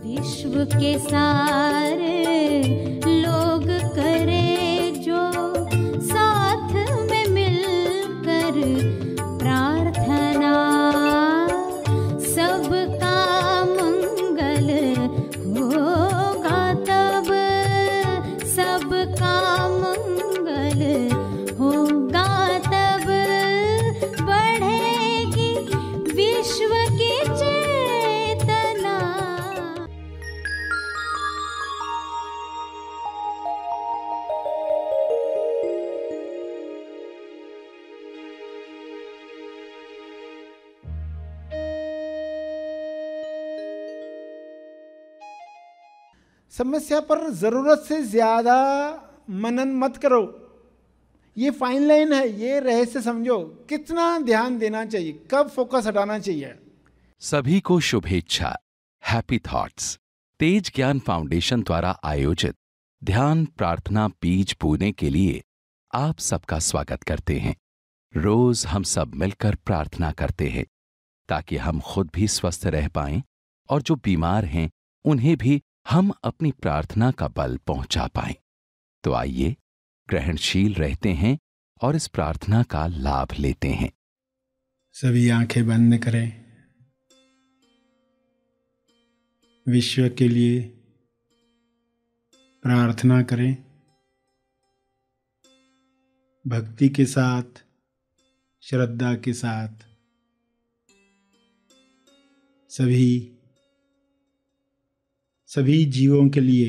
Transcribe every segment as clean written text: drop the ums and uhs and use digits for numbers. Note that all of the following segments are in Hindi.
विश्व के सारे लोग करे जो साथ में मिलकर प्रार्थना, सबका मंगल होगा तब, सबका मंगल होगा तब, बढ़ेगी विश्व की चेतना। समस्या पर जरूरत से ज्यादा मनन मत करो। ये फाइन लाइन है, ये रहस्य समझो। कितना ध्यान देना चाहिए, कब फोकस हटाना चाहिए। सभी को शुभेच्छा। हैप्पी थॉट्स तेज ज्ञान फाउंडेशन द्वारा आयोजित ध्यान प्रार्थना बीज बोने के लिए आप सबका स्वागत करते हैं। रोज हम सब मिलकर प्रार्थना करते हैं ताकि हम खुद भी स्वस्थ रह पाएं और जो बीमार हैं उन्हें भी हम अपनी प्रार्थना का बल पहुंचा पाएं। तो आइए ग्रहणशील रहते हैं और इस प्रार्थना का लाभ लेते हैं। सभी आंखें बंद करें। विश्व के लिए प्रार्थना करें। भक्ति के साथ, श्रद्धा के साथ सभी जीवों के लिए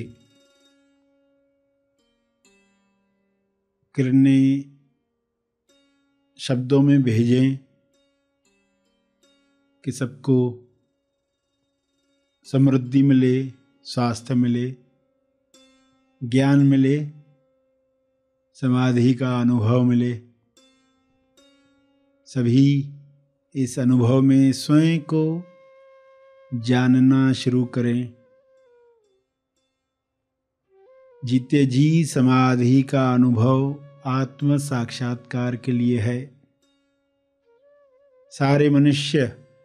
किरणें शब्दों में भेजें कि सबको समृद्धि मिले, स्वास्थ्य मिले, ज्ञान मिले, समाधि का अनुभव मिले। सभी इस अनुभव में स्वयं को जानना शुरू करें। जीते जी समाधि का अनुभव आत्म साक्षात्कार के लिए है। सारे मनुष्य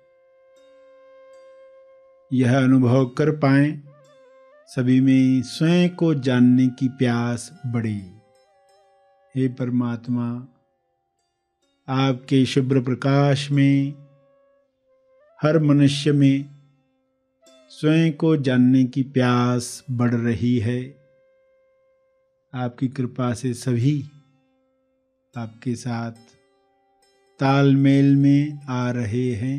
यह अनुभव कर पाएं, सभी में स्वयं को जानने की प्यास बढ़े। हे परमात्मा, आपके शुभ्र प्रकाश में हर मनुष्य में स्वयं को जानने की प्यास बढ़ रही है। आपकी कृपा से सभी आपके साथ तालमेल में आ रहे हैं।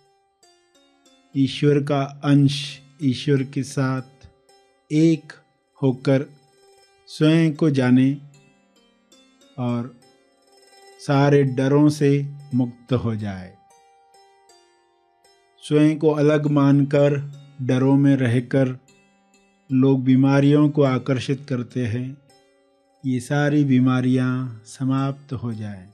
ईश्वर का अंश ईश्वर के साथ एक होकर स्वयं को जाने और सारे डरों से मुक्त हो जाए। स्वयं को अलग मानकर डरों में रहकर लोग बीमारियों को आकर्षित करते हैं। ये सारी बीमारियां समाप्त हो जाएं।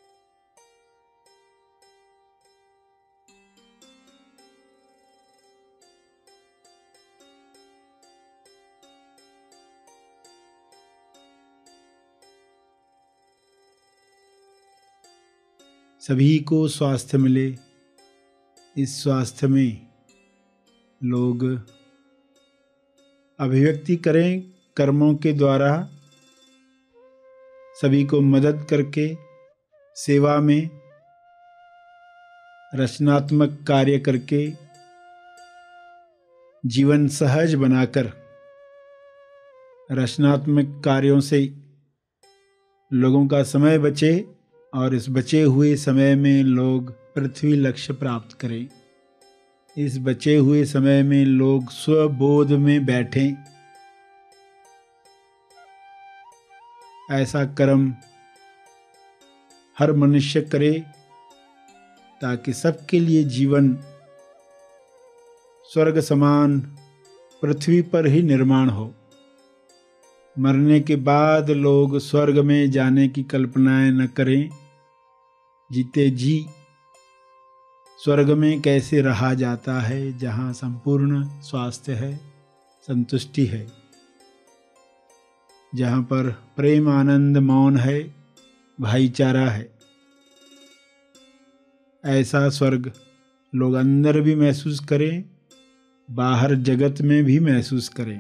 सभी को स्वास्थ्य मिले। इस स्वास्थ्य में लोग अभिव्यक्ति करें कर्मों के द्वारा, सभी को मदद करके सेवा में रचनात्मक कार्य करके जीवन सहज बनाकर रचनात्मक कार्यों से लोगों का समय बचे और इस बचे हुए समय में लोग पृथ्वी लक्ष्य प्राप्त करें। इस बचे हुए समय में लोग स्वबोध में बैठें। ऐसा कर्म हर मनुष्य करे ताकि सबके लिए जीवन स्वर्ग समान पृथ्वी पर ही निर्माण हो। मरने के बाद लोग स्वर्ग में जाने की कल्पनाएं न करें। जीते जी स्वर्ग में कैसे रहा जाता है, जहाँ संपूर्ण स्वास्थ्य है, संतुष्टि है, जहाँ पर प्रेम आनंद मौन है, भाईचारा है। ऐसा स्वर्ग लोग अंदर भी महसूस करें बाहर जगत में भी महसूस करें।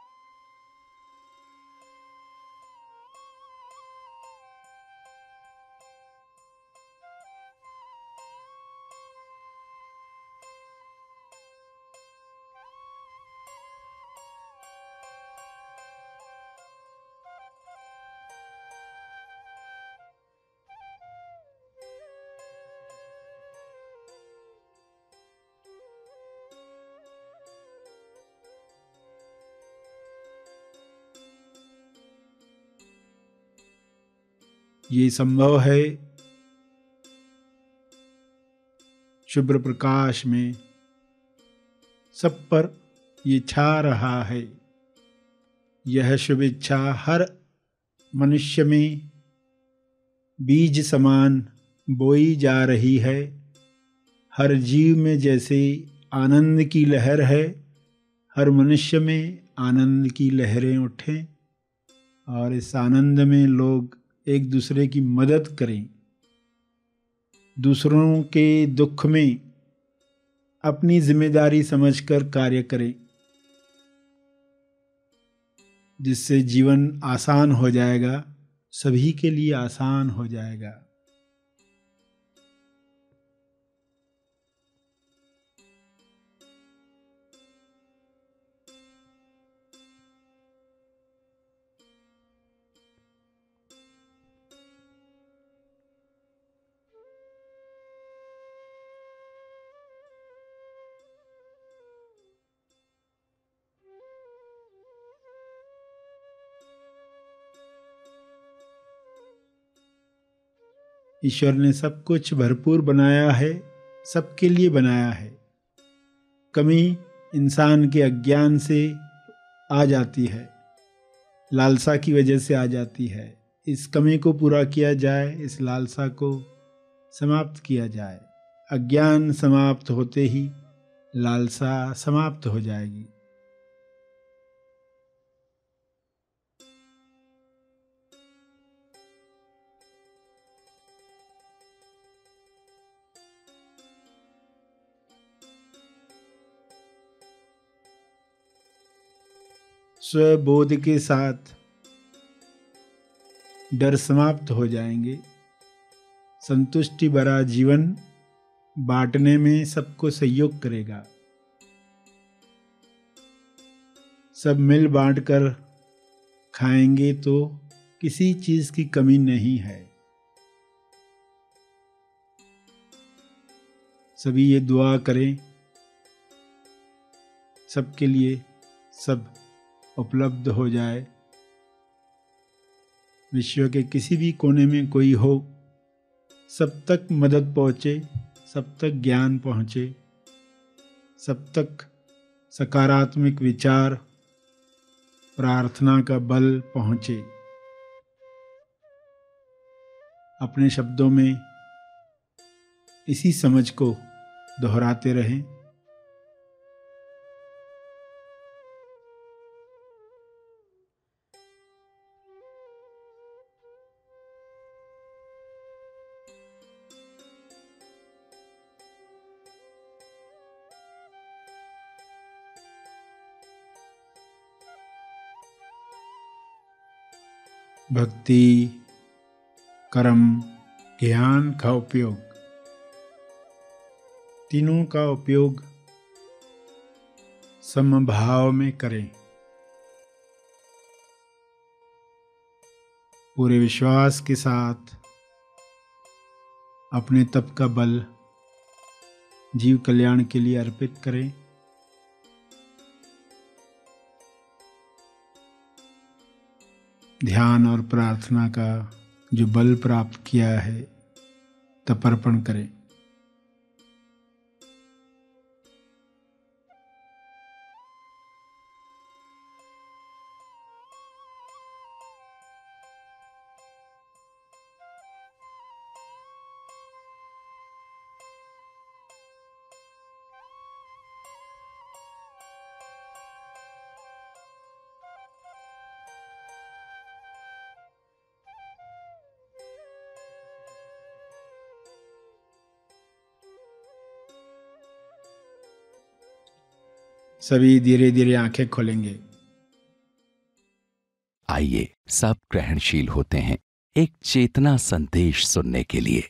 ये संभव है शुभ्र प्रकाश में सब पर ये छा रहा है। यह शुभ इच्छा हर मनुष्य में बीज समान बोई जा रही है। हर जीव में जैसे आनंद की लहर है, हर मनुष्य में आनंद की लहरें उठें और इस आनंद में लोग एक दूसरे की मदद करें, दूसरों के दुख में अपनी जिम्मेदारी समझकर कार्य करें, जिससे जीवन आसान हो जाएगा, सभी के लिए आसान हो जाएगा। ईश्वर ने सब कुछ भरपूर बनाया है, सबके लिए बनाया है। कमी इंसान के अज्ञान से आ जाती है, लालसा की वजह से आ जाती है। इस कमी को पूरा किया जाए, इस लालसा को समाप्त किया जाए। अज्ञान समाप्त होते ही लालसा समाप्त हो जाएगी। स्वबोध के साथ डर समाप्त हो जाएंगे। संतुष्टि भरा जीवन बांटने में सबको सहयोग करेगा। सब मिल बांटकर खाएंगे तो किसी चीज की कमी नहीं है। सभी ये दुआ करें, सबके लिए सब उपलब्ध हो जाए। विश्व के किसी भी कोने में कोई हो, सब तक मदद पहुँचे, सब तक ज्ञान पहुँचे, सब तक सकारात्मक विचार, प्रार्थना का बल पहुँचे। अपने शब्दों में इसी समझ को दोहराते रहें। भक्ति, कर्म, ज्ञान का उपयोग, तीनों का उपयोग समभाव में करें। पूरे विश्वास के साथ अपने तप का बल जीव कल्याण के लिए अर्पित करें। ध्यान और प्रार्थना का जो बल प्राप्त किया है, तपर्पण करें। सभी धीरे धीरे आंखें खोलेंगे। आइए सब ग्रहणशील होते हैं एक चेतना संदेश सुनने के लिए।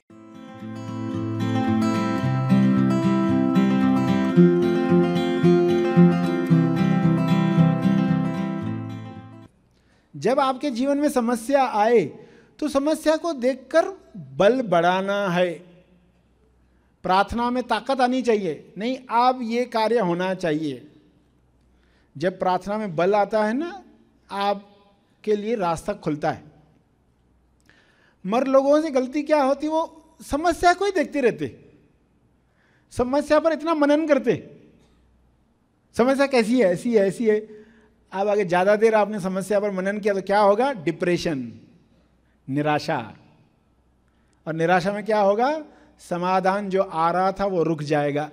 जब आपके जीवन में समस्या आए तो समस्या को देखकर बल बढ़ाना है। प्रार्थना में ताकत आनी चाहिए, नहीं अब ये कार्य होना चाहिए। जब प्रार्थना में बल आता है ना, आपके लिए रास्ता खुलता है। मर लोगों से गलती क्या होती, वो समस्या को ही देखते रहते, समस्या पर इतना मनन करते, समस्या कैसी है, ऐसी है, ऐसी है। अब आगे ज़्यादा देर आपने समस्या पर मनन किया तो क्या होगा, डिप्रेशन, निराशा। और निराशा में क्या होगा, समाधान जो आ रहा था वो रुक जाएगा।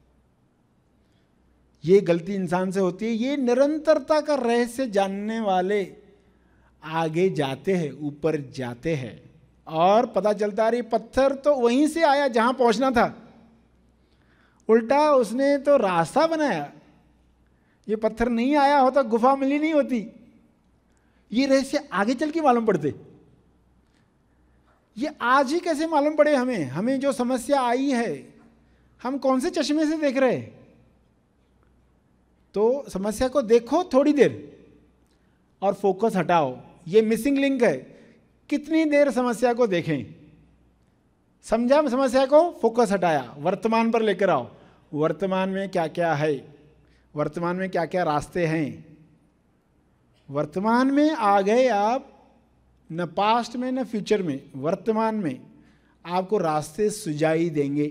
ये गलती इंसान से होती है। ये निरंतरता का रहस्य जानने वाले आगे जाते हैं, ऊपर जाते हैं, और पता चलता है पत्थर तो वहीं से आया जहां पहुंचना था, उल्टा उसने तो रास्ता बनाया। ये पत्थर नहीं आया होता, गुफा मिली नहीं होती। ये रहस्य आगे चल के मालूम पड़ते। ये आज ही कैसे मालूम पड़े हमें जो समस्या आई है, हम कौन से चश्मे से देख रहे हैं। तो समस्या को देखो थोड़ी देर और फोकस हटाओ। ये मिसिंग लिंक है। कितनी देर समस्या को देखें, समझा समस्या को, फोकस हटाया, वर्तमान पर लेकर आओ। वर्तमान में क्या क्या है, वर्तमान में क्या क्या रास्ते हैं। वर्तमान में आ गए आप, न पास्ट में न फ्यूचर में, वर्तमान में आपको रास्ते सुझाई देंगे।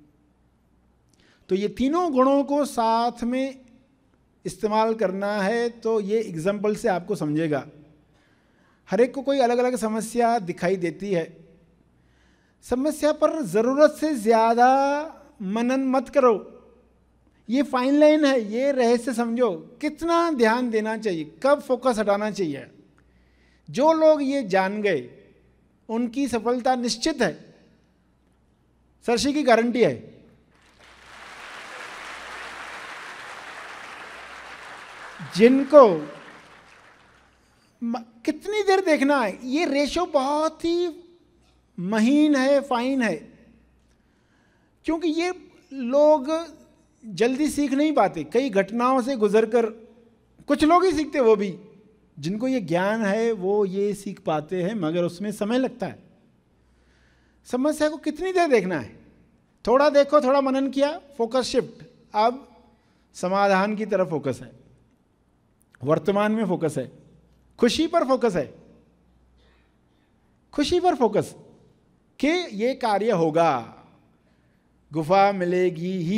तो ये तीनों गुणों को साथ में इस्तेमाल करना है। तो ये एग्जाम्पल से आपको समझेगा। हर एक को कोई अलग अलग समस्या दिखाई देती है। समस्या पर ज़रूरत से ज़्यादा मनन मत करो। ये फाइन लाइन है, ये रहस्य समझो, कितना ध्यान देना चाहिए, कब फोकस हटाना चाहिए। जो लोग ये जान गए उनकी सफलता निश्चित है, सरशी की गारंटी है। जिनको कितनी देर देखना है, ये रेशो बहुत ही महीन है, फाइन है। क्योंकि ये लोग जल्दी सीख नहीं पाते, कई घटनाओं से गुजरकर कुछ लोग ही सीखते, वो भी जिनको ये ज्ञान है वो ये सीख पाते हैं, मगर उसमें समय लगता है। समस्या को कितनी देर देखना है, थोड़ा देखो, थोड़ा मनन किया, फोकस शिफ्ट। अब समाधान की तरफ फोकस है, वर्तमान में फोकस है, खुशी पर फोकस है, खुशी पर फोकस कि ये कार्य होगा, गुफा मिलेगी ही,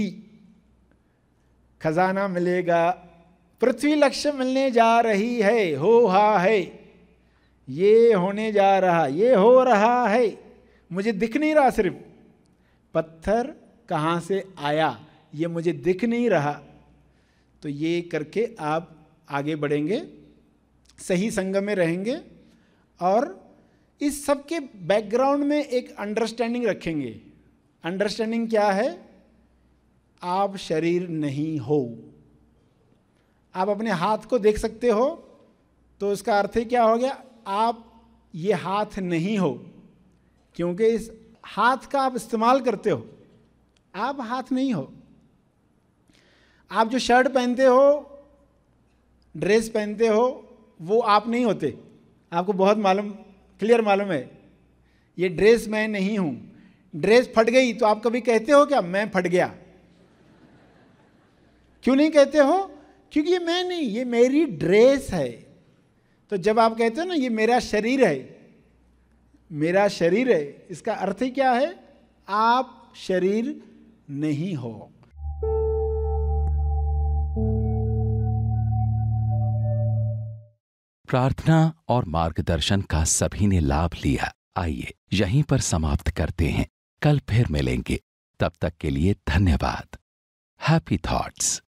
खजाना मिलेगा, पृथ्वी लक्ष्य मिलने जा रही है, हो हा है, ये होने जा रहा, ये हो रहा है, मुझे दिख नहीं रहा, सिर्फ पत्थर कहाँ से आया ये मुझे दिख नहीं रहा। तो ये करके आप आगे बढ़ेंगे, सही संग में रहेंगे, और इस सब के बैकग्राउंड में एक अंडरस्टैंडिंग रखेंगे। अंडरस्टैंडिंग क्या है, आप शरीर नहीं हो। आप अपने हाथ को देख सकते हो, तो इसका अर्थ ही क्या हो गया, आप ये हाथ नहीं हो, क्योंकि इस हाथ का आप इस्तेमाल करते हो, आप हाथ नहीं हो। आप जो शर्ट पहनते हो, ड्रेस पहनते हो, वो आप नहीं होते। आपको बहुत मालूम, क्लियर मालूम है, ये ड्रेस मैं नहीं हूं। ड्रेस फट गई तो आप कभी कहते हो क्या, मैं फट गया? क्यों नहीं कहते हो? क्योंकि ये मैं नहीं, ये मेरी ड्रेस है। तो जब आप कहते हो ना ये मेरा शरीर है, मेरा शरीर है, इसका अर्थ ही क्या है, आप शरीर नहीं हो। प्रार्थना और मार्गदर्शन का सभी ने लाभ लिया। आइए यहीं पर समाप्त करते हैं, कल फिर मिलेंगे। तब तक के लिए धन्यवाद। Happy thoughts.